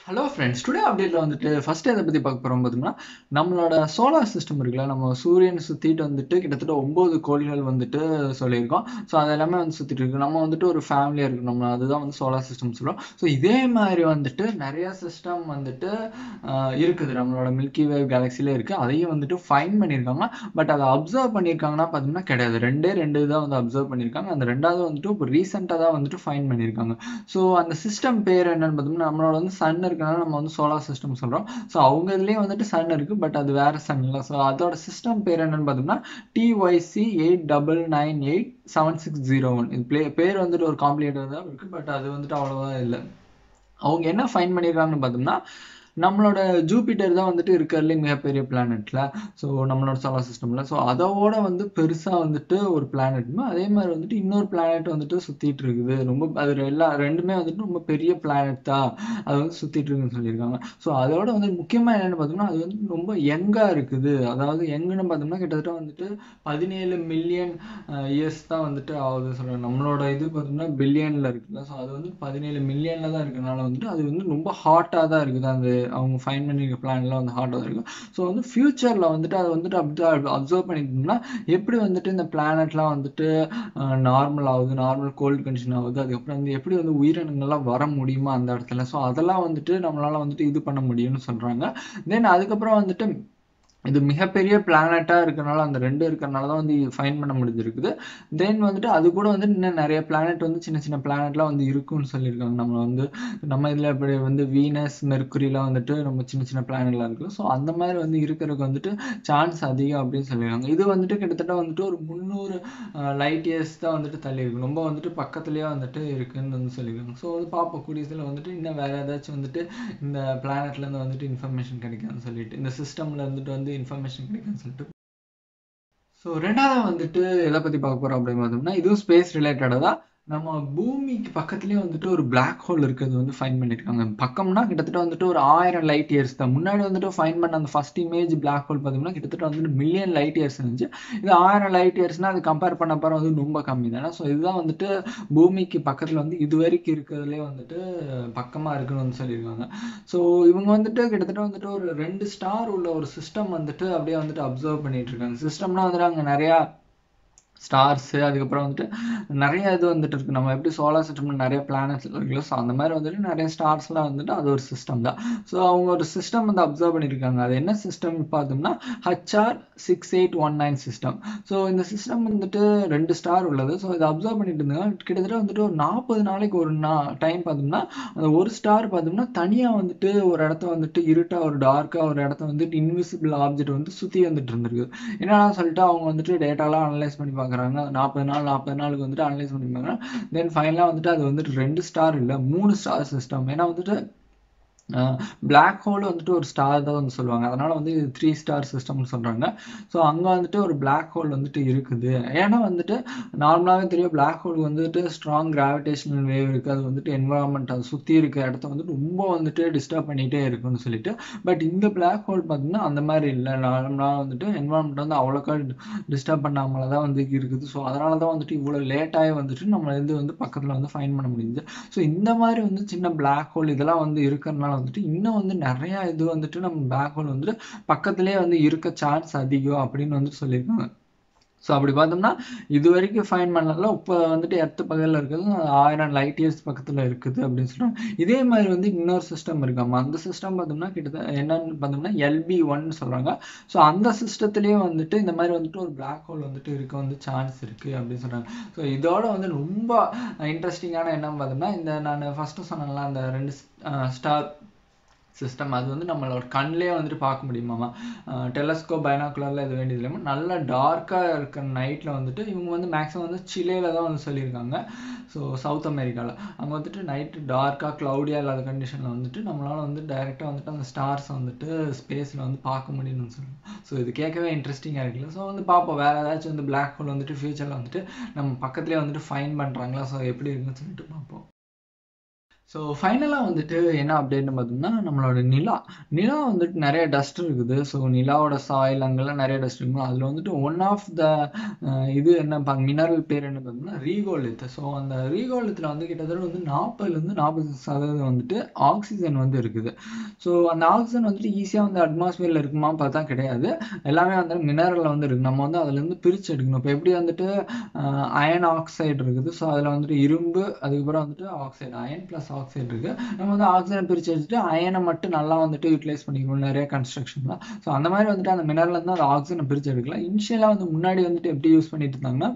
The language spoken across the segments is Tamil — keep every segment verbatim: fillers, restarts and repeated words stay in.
ஹலோ ஃப்ரெண்ட்ஸ், டுடே அப்டேட்ல வந்துட்டு ஃபர்ஸ்ட் எதை பத்தி பார்க்க போறோம் பார்த்தோம்னா, நம்மளோட சோலார் சிஸ்டம் இருக்குல்ல, நம்ம சூரியனை சுத்திட்டு வந்துட்டு கிட்டத்தட்ட ஒன்பது கோள்கள் வந்துட்டு சொல்லியிருக்கோம். ஸோ அது எல்லாமே வந்து சுத்திட்டு இருக்கு. நம்ம வந்துட்டு ஒரு ஃபேமிலியா இருக்கு. நம்ம அதுதான் வந்து சோலார் சிஸ்டம் சொல்றோம். ஸோ இதே மாதிரி வந்துட்டு நிறைய சிஸ்டம் வந்துட்டு அஹ், இருக்குது. நம்மளோட மில்கி வே கேலக்சிலே இருக்கு. அதையும் வந்துட்டு ஃபைன் பண்ணியிருக்காங்க. பட் அதை அப்சர்வ் பண்ணியிருக்காங்கன்னா பார்த்தோம்னா கிடையாது. ரெண்டே ரெண்டு தான் வந்து அப்சர்வ் பண்ணியிருக்காங்க. அந்த ரெண்டாவது வந்துட்டு இப்போ ரீசெண்டாக தான் வந்துட்டு ஃபைன் பண்ணியிருக்காங்க. ஸோ அந்த சிஸ்டம் பேர் என்னன்னு பார்த்தோம்னா, நம்மளோட வந்து சன் இருக்கனால நம்ம வந்து சோலார் சிஸ்டம் சொல்றோம். ஸோ அவங்க இதுலேயே வந்துட்டு சன் இருக்கு, பட் அது வேற சன் இல்லை. ஸோ அதோட சிஸ்டம் பேர் என்னன்னு பார்த்தோம்னா TYC eight double nine eight seven six zero one. இது பிளே பேர் வந்துட்டு ஒரு காம்ப்ளிகேட்டட் தான் இருக்கு, பட் அது வந்துட்டு அவ்வளோவா இல்லை. அவங்க என்ன ஃபைன் பண்ணியிருக்காங்கன்னு பார்த்தோம்னா, நம்மளோட ஜூபிட்டர் தான் வந்துட்டு இருக்கிறதுலே மிகப்பெரிய பிளானெட்ல. ஸோ நம்மளோட சோலார் சிஸ்டம்ல ஸோ அதோட வந்து பெருசா வந்துட்டு ஒரு பிளானெட்னா, அதே மாதிரி வந்துட்டு இன்னொரு பிளானெட் வந்துட்டு சுத்திட்டு இருக்குது. ரொம்ப அது எல்லா ரெண்டுமே வந்துட்டு ரொம்ப பெரிய பிளானெட் தான், அது வந்து சுத்திட்டு இருக்குன்னு சொல்லியிருக்காங்க. ஸோ அதோட வந்து முக்கியமா என்னன்னு பார்த்தோம்னா, அது வந்து ரொம்ப யங்கா இருக்குது. அதாவது யங்குன்னு பார்த்தோம்னா கிட்டத்தட்ட வந்துட்டு பதினேழு மில்லியன் இயர்ஸ் தான் வந்துட்டு ஆகுது சொல்றாங்க. நம்மளோட இது பார்த்தோம்னா பில்லியன்ல இருக்குல்ல. ஸோ அது வந்து பதினேழு மில்லியன்ல தான் இருக்கனால வந்துட்டு அது வந்து ரொம்ப ஹாட்டா தான் இருக்குது. அந்த அவங்க ஃபைன் பண்ணிருக்க பிளான்லாம் வந்து ஹாட்டா தான் இருக்கும். ஸோ வந்து ஃபியூச்சர்ல வந்துட்டு அதை வந்துட்டு அப்படி அப்சர்வ் பண்ணிட்டோம்னா எப்படி வந்துட்டு இந்த பிளானட்லாம் வந்துட்டு நார்மல் ஆகுது, நார்மல் கோல்டு கண்டிஷன் ஆகுது, அதுக்கப்புறம் வந்து எப்படி வந்து உயிரினங்கள்லாம் வர முடியுமா அந்த இடத்துல. ஸோ அதெல்லாம் வந்துட்டு நம்மளால வந்துட்டு இது பண்ண முடியும்னு சொல்றாங்க. தென் அதுக்கப்புறம் வந்துட்டு இது மிகப்பெரிய பிளானட்டா இருக்கனால, அந்த ரெண்டு இருக்கறனால தான் வந்து ஃபைண்ட் பண்ண முடிஞ்சிருக்குது. தென் வந்துட்டு அது கூட வந்து இன்னும் நெறைய பிளானட் வந்து சின்ன சின்ன பிளானட்லாம் வந்து இருக்குன்னு சொல்லியிருக்காங்க. நம்ம வந்து நம்ம இதுல இப்படி வந்து வீனஸ், மெர்க்குரிலாம் வந்துட்டு நம்ம சின்ன சின்ன பிளானட்லாம் இருக்கு. ஸோ அந்த மாதிரி வந்து இருக்கறதுக்கு வந்துட்டு சான்ஸ் அதிகம் அப்படின்னு சொல்லியிருக்காங்க. இது வந்துட்டு கிட்டத்தட்ட வந்துட்டு ஒரு முந்நூறு லைட் இயர்ஸ் தான் வந்துட்டு தள்ளி இருக்கு. ரொம்ப வந்துட்டு பக்கத்துலயே வந்துட்டு இருக்குன்னு வந்து சொல்லியிருக்காங்க. ஸோ வந்து பார்ப்போம் கூடிய சீக்கிரம் வந்துட்டு இன்னும் வேற ஏதாச்சும் வந்துட்டு இந்த பிளானட்ல இருந்து வந்துட்டு இன்ஃபர்மேஷன் கிடைக்கும்னு சொல்லிட்டு, இந்த சிஸ்டம்ல இருந்துட்டு வந்து இன்ஃபர்மேஷன் கிடைக்கும்னு சொல்லிட்டு. ஸோ ரெண்டாவது வந்துட்டு எதை பத்தி பார்க்க போறோம் அப்படின்னு பார்த்தோம்னா, இதுவும் ஸ்பேஸ் ரிலேட்டடா தான். நம்ம பூமிக்கு பக்கத்துலயே வந்துட்டு ஒரு பிளாக் ஹோல் இருக்கிறது வந்து ஃபைன் பண்ணியிருக்காங்க. பக்கம்னா கிட்டத்தட்ட வந்துட்டு ஒரு ஆயிரம் லைட் இயர்ஸ் தான். முன்னாடி வந்துட்டு ஃபைன் பண்ண அந்த ஃபர்ஸ்ட் இமேஜ் பிளாக் ஹோல் பார்த்தோம்னா கிட்டத்தட்ட வந்துட்டு மில்லியன் லைட் இயர்ஸ் இருந்துச்சு. இது ஆயிரம் லைட் இயர்ஸ்னா அது கம்பேர் பண்ண போற வந்து ரொம்ப கம்மி தானே. ஸோ இதுதான் வந்துட்டு பூமிக்கு பக்கத்துல வந்து இது வரைக்கும் இருக்கிறதுலே வந்துட்டு பக்கமா இருக்குன்னு வந்து சொல்லியிருக்காங்க. ஸோ இவங்க வந்துட்டு கிட்டத்தட்ட வந்துட்டு ஒரு ரெண்டு ஸ்டார் உள்ள ஒரு சிஸ்டம் வந்துட்டு அப்படியே வந்துட்டு அப்சர்வ் பண்ணிட்டு இருக்காங்க. சிஸ்டம்னா வந்துட்டு அங்க நிறைய ஸ்டார்ஸு, அதுக்கப்புறம் வந்துட்டு நிறைய இது வந்துட்டு இருக்கு. நம்ம எப்படி சோலார் சிஸ்டம்ல நிறைய பிளானட்ஸ் இருக்குல்ல, ஸோ அந்த மாதிரி வந்துட்டு நிறைய ஸ்டார்ஸ்லாம் வந்துட்டு அது ஒரு சிஸ்டம் தான். ஸோ அவங்க ஒரு சிஸ்டம் வந்து அப்சர்வ் பண்ணியிருக்காங்க. அது என்ன சிஸ்டம் பார்த்தோம்னா HR six eight one nine system. So இந்த சிஸ்டம் வந்துட்டு ரெண்டு ஸ்டார் உள்ளது. ஸோ இதை அப்சர்வ் பண்ணிட்டு இருந்தாங்க. கிட்டத்தட்ட வந்துட்டு ஒரு நாற்பது நாளைக்கு ஒரு நா டைம் பார்த்தோம்னா அந்த ஒரு ஸ்டார் பார்த்தோம்னா தனியாக வந்துட்டு ஒரு இடத்த வந்துட்டு இருட்டா ஒரு டார்க்கா ஒரு இடத்த வந்துட்டு இன்விசிபிள் ஆப்ஜெக்ட் வந்து சுற்றி வந்துட்டு இருந்திருக்கு. என்னடா சொல்லிட்டு அவங்க வந்துட்டு டேட்டாலாம் அனலைஸ் பண்ணி பார்க்குறாங்க. நாற்பது நாள் நாற்பது நாளுக்கு வந்துட்டு அனலைஸ் பண்ணி பார்க்குறாங்க. தென் ஃபைனலாக வந்துட்டு அது வந்துட்டு ரெண்டு ஸ்டார் இல்லை, மூணு ஸ்டார் சிஸ்டம். ஏன்னா வந்துட்டு பிளாக் ஹோல் வந்துட்டு ஒரு ஸ்டார் தான் வந்து சொல்லுவாங்க. அதனால வந்து இது த்ரீ ஸ்டார் சிஸ்டம்னு சொல்றாங்க. ஸோ அங்கே வந்துட்டு ஒரு பிளாக் ஹோல் வந்துட்டு இருக்குது. ஏன்னா வந்துட்டு நார்மலாகவே தெரியும் பிளாக் ஹோல் வந்துட்டு ஸ்ட்ராங் கிராவிடேஷனல் வேவ் இருக்குது. அது வந்துட்டு என்வரான்மெண்ட் அதை சுற்றி இருக்க இடத்த வந்துட்டு ரொம்ப வந்துட்டு டிஸ்டர்ப் பண்ணிகிட்டே இருக்குன்னு சொல்லிட்டு. பட் இந்த பிளாக் ஹோல் பார்த்தீங்கன்னா அந்த மாதிரி இல்லை. நார்மலாக வந்துட்டு என்வரான்மெண்ட் வந்து அவ்வளோக்கா டிஸ்டர்ப் பண்ணாமல தான் வந்து இருக்குது. ஸோ அதனால தான் வந்துட்டு இவ்வளோ லேட்டாகி வந்துட்டு நம்ம இது வந்து பக்கத்தில் வந்து ஃபைன் பண்ண முடியுது. ஸோ இந்த மாதிரி வந்து சின்ன பிளாக் ஹோல் இதெல்லாம் வந்து இருக்கிறதுனால வந்துட்டு இன்னும் வந்து நிறைய இது வந்துட்டு நம்ம பிளாக் ஹோல் வந்துட்டு பக்கத்துலேயே வந்து இருக்க சான்ஸ் அதிகம் அப்படின்னு வந்து சொல்லியிருக்காங்க. ஸோ அப்படி பார்த்தோம்னா இது வரைக்கும் ஃபைன் பண்ணல, இப்போ வந்துட்டு எர்த்து பக்கத்தில் இருக்கிறது ஆயிரம் லைட் இயர்ஸ் பக்கத்தில் இருக்குது அப்படின்னு சொல்கிறாங்க. இதே மாதிரி வந்து இன்னொரு சிஸ்டம் இருக்காமா. அந்த சிஸ்டம் பார்த்தோம்னா கிட்டத்தட்ட என்னன்னு பார்த்தோம்னா எல்பி ஒன்னு சொல்கிறாங்க. ஸோ அந்த சிஸ்டத்துலேயே வந்துட்டு இந்த மாதிரி வந்துட்டு ஒரு பிளாக் ஹோல் வந்துட்டு இருக்க வந்து சான்ஸ் இருக்குது அப்படின்னு சொல்கிறாங்க. ஸோ இதோட வந்து ரொம்ப இன்ட்ரெஸ்டிங்கான என்னன்னு பார்த்தோம்னா, இந்த நான் ஃபஸ்ட்டு சொன்னேன்ல அந்த ரெண்டு ஸ்டார் சிஸ்டம் அது வந்து நம்மளோட கண்ணிலே வந்துட்டு பார்க்க முடியுமாமா. டெலஸ்கோப் பைனாக்குலரில் இது வேண்டியது இல்லாமல் நல்லா டார்க்காக இருக்கிற நைட்டில் வந்துட்டு இவங்க வந்து மேக்ஸிமம் வந்து சிலேல தான் வந்து சொல்லியிருக்காங்க. ஸோ சவுத் அமெரிக்காவில் அங்கே வந்துட்டு நைட்டு டார்க்காக க்ளவுடியாக இல்லாத கண்டிஷனில் வந்துட்டு நம்மளால் வந்து டைரெக்டாக வந்துட்டு அந்த ஸ்டார்ஸ் வந்துட்டு ஸ்பேஸில் வந்து பார்க்க முடியும்னு சொல்லுவாங்க. ஸோ இது கேட்கவே இன்ட்ரெஸ்டிங்காக இருக்குல்ல. ஸோ வந்து பார்ப்போம் வேறு ஏதாச்சும் வந்து பிளாக் ஹோல் வந்துட்டு ஃபியூச்சரில் வந்துட்டு நம்ம பக்கத்துலேயே வந்துட்டு ஃபைன் பண்ணுறாங்களா, ஸோ எப்படி இருக்குன்னு சொல்லிட்டு பார்ப்போம். ஸோ ஃபைனலாக வந்துட்டு என்ன அப்டேட்னு பார்த்தோம்னா நம்மளோட நிலா நிலா வந்துட்டு நிறைய டஸ்ட் இருக்குது. ஸோ நிலாவோட சாயில் அங்கெல்லாம் நிறைய டஸ்ட் இருக்கும். அதில் வந்துட்டு ஒன் ஆஃப் த இது என்ன மினரல் பேர் என்ன பார்த்தோம்னா ரீகோலித். ஸோ அந்த ரீகோலித்தில் வந்து கிட்டத்தட்ட வந்து நாற்பதுலேருந்து நாற்பது சதவீதம் வந்துட்டு ஆக்சிஜன் வந்து இருக்குது. ஸோ அந்த ஆக்சிஜன் வந்துட்டு ஈஸியாக வந்து அட்மாஸ்பியரில் இருக்குமா பார்த்தா கிடையாது. எல்லாமே வந்து மினரலில் வந்து இருக்குது. நம்ம வந்து அதுலேருந்து பிரித்து எடுக்கணும். இப்போ எப்படி வந்துட்டு அயன் ஆக்சைடு இருக்குது. ஸோ அதில் வந்துட்டு இரும்பு, அதுக்கப்புறம் வந்துட்டு ஆக்சைடு, அயன் ப்ளஸ் ஆக்சைடு இருக்கு. நம்ம வந்து ஆக்சிஜனை பிரித்து எடுத்துட்டு அயனை மட்டும் நல்லா வந்துட்டு யூட்டிலைஸ் பண்ணிக்கணும் நிறைய கன்ஸ்ட்ரக்ஷன்லாம். ஸோ அந்த மாதிரி வந்துட்டு அந்த மினரல் வந்து அந்த ஆக்சிஜனை பிரித்து எடுக்கலாம். இனிஷியலாக வந்து முன்னாடி வந்துட்டு எப்படி யூஸ் பண்ணிட்டு இருந்தாங்கன்னா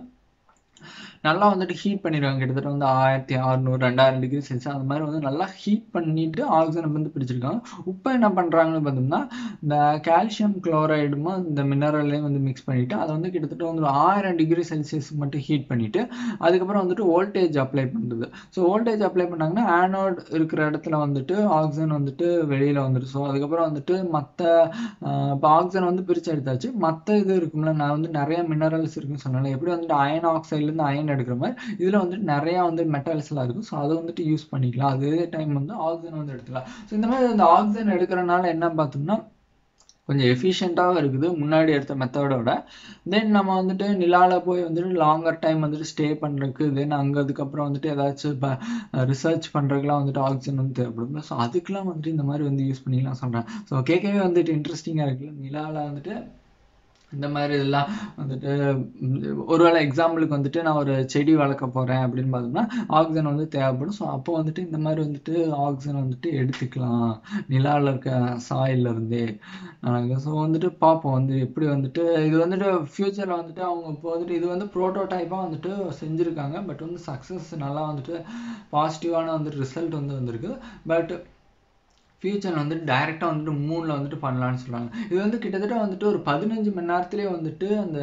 நல்லா வந்துட்டு ஹீட் பண்ணிடுவாங்க. கிட்டத்தட்ட வந்து ஆயிரத்தி அறுநூறு ரெண்டாயிரம் டிகிரி செல்சியஸ் அந்த மாதிரி வந்து நல்லா ஹீட் பண்ணிட்டு ஆக்சிஜனை வந்து பிரிச்சிருக்காங்க. இப்போ என்ன பண்ணுறாங்கன்னு பார்த்தோம்னா இந்த கால்சியம் குளோரைடும் இந்த மினரல்லையும் வந்து மிக்ஸ் பண்ணிவிட்டு அதை வந்து கிட்டத்தட்ட வந்து ஆயிரம் டிகிரி செல்சியஸ் மட்டும் ஹீட் பண்ணிவிட்டு அதுக்கப்புறம் வந்துட்டு வோல்டேஜ் அப்ளை பண்ணுறது. ஸோ வோல்டேஜ் அப்ளை பண்ணாங்கன்னா ஆனோட் இருக்கிற இடத்துல வந்துட்டு ஆக்சிஜன் வந்துட்டு வெளியில் வந்துட்டு ஸோ அதுக்கப்புறம் வந்துட்டு மற்ற இப்போ ஆக்சிஜன் வந்து பிரித்து எடுத்தாச்சு. மற்ற இது இருக்கும்ல, நான் வந்து நிறைய மினரல்ஸ் இருக்குன்னு சொன்னால எப்படி வந்துட்டு அயன் ஆக்சைட்லேருந்து அயன் எடுக்கிற மாதிரி இதில் வந்துட்டு நிறையா வந்து மெட்டல்ஸ்லாம் இருக்கும். ஸோ அதை வந்துட்டு யூஸ் பண்ணிக்கலாம். அதே டைம் வந்து ஆக்சிஜன் வந்து எடுத்துக்கலாம். ஸோ இந்த மாதிரி அந்த ஆக்சிஜன் எடுக்கிறனால என்ன பார்த்தோம்னா கொஞ்சம் எஃபிஷியண்ட்டாகவும் இருக்குது முன்னாடி எடுத்த மெத்தடோட. தென் நம்ம வந்துட்டு நிலாவில் போய் வந்துட்டு லாங்கர் டைம் வந்துட்டு ஸ்டே பண்ணுறதுக்கு, தென் அங்கே அதுக்கப்புறம் வந்துட்டு ஏதாச்சும் இப்போ ரிசர்ச் பண்ணுறதுக்குலாம் வந்துட்டு ஆக்சிஜன் வந்து தேவைப்படுது. ஸோ அதுக்கெலாம் வந்துட்டு இந்த மாதிரி வந்து யூஸ் பண்ணிக்கலாம் சொல்கிறேன். ஸோ கேட்கவே வந்துட்டு இன்ட்ரெஸ்டிங்காக இருக்குல்ல. நிலாவில் வந்துட்டு இந்த மாதிரி இதெல்லாம் வந்துட்டு ஒருவேளை எக்ஸாம்பிளுக்கு வந்துட்டு நான் ஒரு செடி வளர்க்க போகிறேன் அப்படின்னு பார்த்தோம்னா ஆக்சிஜன் வந்து தேவைப்படும். ஸோ அப்போ வந்துட்டு இந்த மாதிரி வந்துட்டு ஆக்சிஜன் வந்துட்டு எடுத்துக்கலாம் நிலாவில் இருக்க சாயில்ல இருந்தே. ஸோ வந்துட்டு பார்ப்போம் வந்து எப்படி வந்துட்டு இது வந்துட்டு ஃப்யூச்சரில் வந்துட்டு அவங்க இப்போ வந்துட்டு இது வந்து ப்ரோட்டோடைப்பாக வந்துட்டு செஞ்சுருக்காங்க. பட் வந்து சக்ஸஸ் நல்லா வந்துட்டு பாசிட்டிவான வந்துட்டு ரிசல்ட் வந்து வந்திருக்கு. பட் ஃபியூச்சரில் வந்துட்டு டைரெக்டாக வந்துட்டு மூணில் வந்துட்டு பண்ணலான்னு சொல்கிறாங்க. இது வந்து கிட்டத்தட்ட வந்துட்டு ஒரு பதினஞ்சு மணி நேரத்துலேயே வந்துட்டு அந்த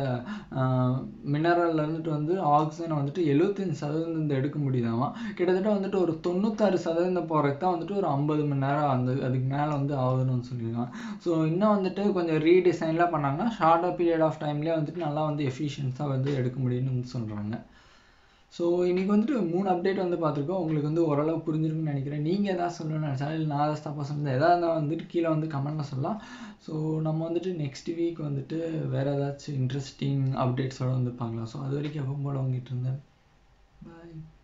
மினரலில் வந்துட்டு வந்து ஆக்சிஜனை வந்துட்டு எழுபத்தஞ்சு சதவீதம் வந்து எடுக்க முடியுதாமா. கிட்டத்தட்ட வந்துட்டு ஒரு தொண்ணூத்தாறு சதவீதம் போகிறதுக்கு தான் வந்துட்டு ஒரு ஐம்பது மணி நேரம் அந்த அதுக்கு மேலே வந்து ஆகுதுன்னு சொல்லியிருக்காங்க. ஸோ இன்னும் வந்துட்டு கொஞ்சம் ரீடிசைன்லாம் பண்ணாங்கன்னா ஷார்ட்டாக பீரியட் ஆஃப் டைம்லேயே வந்துட்டு நல்லா வந்து எஃபிஷியன்ஸாக வந்து எடுக்க முடியும்னு வந்து சொல்கிறாங்க. ஸோ இன்றைக்கி வந்துட்டு மூணு அப்டேட் வந்து பார்த்துருக்கோம். உங்களுக்கு வந்து ஓரளவு புரிஞ்சிருக்குன்னு நினைக்கிறேன். நீங்கள் எதாவது சொல்லணும்னு நினச்சா இல்லை நான் ஏதாவது தப்பாக சொன்னது எதாவது இருந்தால் வந்துட்டு கீழே வந்து கமெண்ட்டில் சொல்லலாம். ஸோ நம்ம வந்துட்டு நெக்ஸ்ட் வீக் வந்துட்டு வேறு ஏதாச்சும் இன்ட்ரெஸ்டிங் அப்டேட்ஸோடு வந்து பார்க்கலாம். ஸோ அது வரைக்கும் எப்போ போல உங்ககிட்ட இருந்தேன். பாய்.